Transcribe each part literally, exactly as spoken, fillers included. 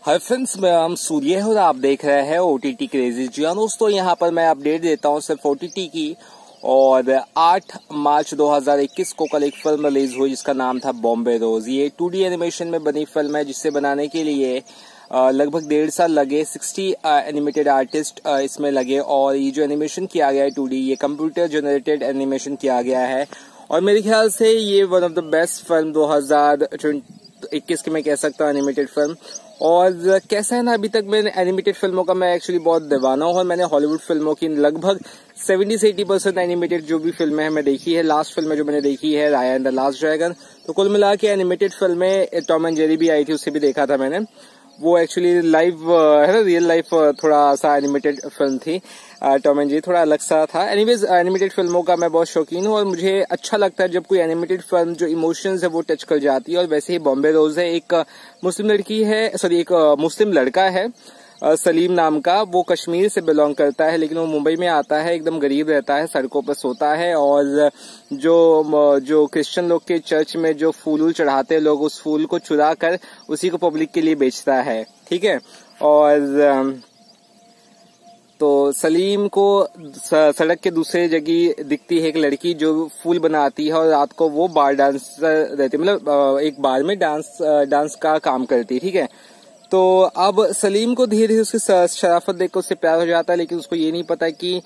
Hi friends, मैं हम सूर्य और आप देख रहे हैं ओटीटी क्रेजी। जी हाँ दोस्तों, यहाँ पर मैं अपडेट देता हूँ सिर्फ ओटीटी की। और आठ मार्च दो हज़ार इक्कीस को कल एक फिल्म रिलीज हुई जिसका नाम था बॉम्बे रोज। ये टू डी एनिमेशन में बनी फिल्म है जिसे बनाने के लिए लगभग डेढ़ साल लगे। सिक्सटी एनिमेटेड आर्टिस्ट इसमें लगे और ये जो एनिमेशन किया गया है टू डी, ये कंप्यूटर जनरेटेड एनिमेशन किया गया है। और मेरे ख्याल से ये one of the best film दो हज़ार इक्कीस की मैं कह सकता हूँ एनिमेटेड फिल्म। और कैसा है ना, अभी तक मैंने एनिमेटेड फिल्मों का मैं एक्चुअली बहुत दीवाना हूँ और मैंने हॉलीवुड फिल्मों की लगभग सेवेंटी से एटी परसेंट एनिमेटेड जो भी फिल्में हैं मैं देखी है। लास्ट फिल्म जो मैंने देखी है राया एंड द लास्ट ड्रैगन। तो कुल मिला के एनिमेटेड फिल्में टॉम एंड जेरी भी आई थी, उससे भी देखा था मैंने। वो एक्चुअली लाइव है ना, रियल लाइफ थोड़ा सा एनिमेटेड फिल्म थी। टॉम एंड जेरी थोड़ा अलग सा था। एनीवेज एनिमेटेड फिल्मों का मैं बहुत शौकीन हूँ और मुझे अच्छा लगता है जब कोई एनिमेटेड फिल्म जो इमोशंस है वो टच कर जाती है। और वैसे ही बॉम्बे रोज है, एक मुस्लिम लड़की है, सॉरी एक मुस्लिम लड़का है सलीम नाम का। वो कश्मीर से बिलोंग करता है लेकिन वो मुंबई में आता है, एकदम गरीब रहता है, सड़कों पर सोता है। और जो जो क्रिश्चियन लोग के चर्च में जो फूल चढ़ाते हैं लोग, उस फूल को चुरा कर उसी को पब्लिक के लिए बेचता है, ठीक है। और तो सलीम को सड़क के दूसरे जगह दिखती है एक लड़की जो फूल बनाती है और रात को वो बार डांसर रहती है, मतलब एक बार में डांस डांस का काम करती है, ठीक है। तो अब सलीम को धीरे धीरे उसकी शराफत देखकर उससे प्यार हो जाता है, लेकिन उसको ये नहीं पता कि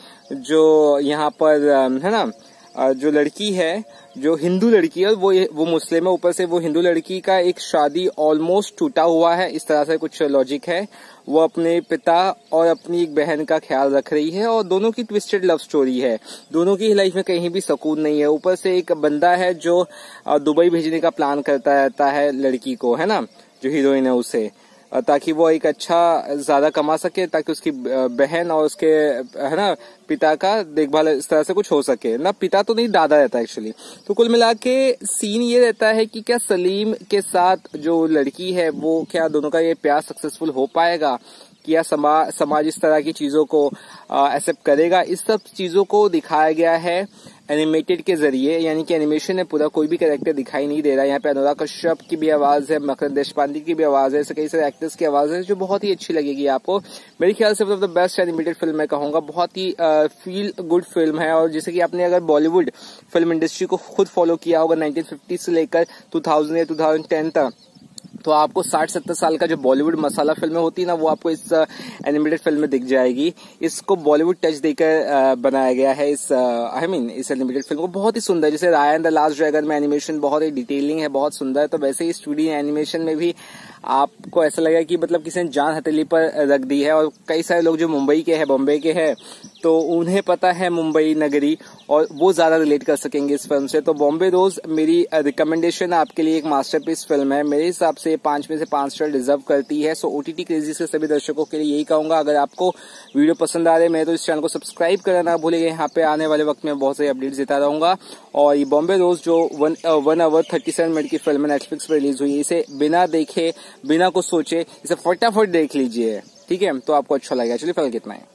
जो यहाँ पर है ना, जो लड़की है, जो हिंदू लड़की है, वो वो मुस्लिम है। ऊपर से वो हिंदू लड़की का एक शादी ऑलमोस्ट टूटा हुआ है, इस तरह से कुछ लॉजिक है। वो अपने पिता और अपनी एक बहन का ख्याल रख रही है और दोनों की ट्विस्टेड लव स्टोरी है। दोनों की लाइफ में कहीं भी सुकून नहीं है। ऊपर से एक बंदा है जो दुबई भेजने का प्लान करता रहता है लड़की को, है ना, जो हीरोइन है उसे, ताकि वो एक अच्छा ज्यादा कमा सके, ताकि उसकी बहन और उसके है ना पिता का देखभाल इस तरह से कुछ हो सके ना। पिता तो नहीं, दादा रहता है एक्चुअली। तो कुल मिला के सीन ये रहता है कि क्या सलीम के साथ जो लड़की है वो, क्या दोनों का ये प्यार सक्सेसफुल हो पाएगा, क्या समा, समाज इस तरह की चीजों को एक्सेप्ट करेगा। इस सब चीजों को दिखाया गया है एनिमेटेड के जरिए, यानी कि एनिमेशन है पूरा, कोई भी कैरेक्टर दिखाई नहीं दे रहा है। यहाँ पे अनुराग कश्यप की भी आवाज है, मकरंद देशपांडे की भी आवाज है, ऐसे कई सारे एक्टर्स की आवाज है जो बहुत ही अच्छी लगेगी आपको। मेरे ख्याल से one of the best animated film मैं कहूंगा। बहुत ही फील गुड फिल्म है। और जैसे कि आपने अगर बॉलीवुड फिल्म इंडस्ट्री को खुद फॉलो किया होगा नाइनटीन फिफ्टी से लेकर टू थाउजेंड या टू थाउजेंड टेन तक, तो आपको साठ सत्तर साल का जो बॉलीवुड मसाला फिल्में होती है ना, वो आपको इस एनिमेटेड फिल्म में दिख जाएगी। इसको बॉलीवुड टच देकर बनाया गया है इस आई मीन इस एनिमेटेड फिल्म को। बहुत ही सुंदर, जैसे Raya and the last dragon में एनिमेशन बहुत ही डिटेलिंग है, बहुत सुंदर है, तो वैसे ही स्टूडियो एनिमेशन में भी आपको ऐसा लगेगा कि मतलब किसी ने जान हथेली पर रख दी है। और कई सारे लोग जो मुंबई के हैं, बॉम्बे के हैं, तो उन्हें पता है मुंबई नगरी, और वो ज्यादा रिलेट कर सकेंगे इस फिल्म से। तो बॉम्बे रोज मेरी रिकमेंडेशन आपके लिए एक मास्टरपीस फिल्म है। मेरे हिसाब से पांच में से पांच स्टार डिजर्व करती है। सो ओटीटी क्रेजी से सभी दर्शकों के लिए यही कहूंगा, अगर आपको वीडियो पसंद आ रहे हैं तो इस चैनल को सब्सक्राइब करना ना भूलिएगा। यहाँ पे आने वाले वक्त में बहुत सारे अपडेट्स देता रहूंगा। और ये बॉम्बे रोज जो one one hour thirty seven minute की फिल्म है, नेटफ्लिक्स पर रिलीज हुई, इसे बिना देखे, बिना कुछ सोचे, इसे फटाफट देख लीजिए, ठीक है, तो आपको अच्छा लगेगा। चलिए फिलहाल कितना है।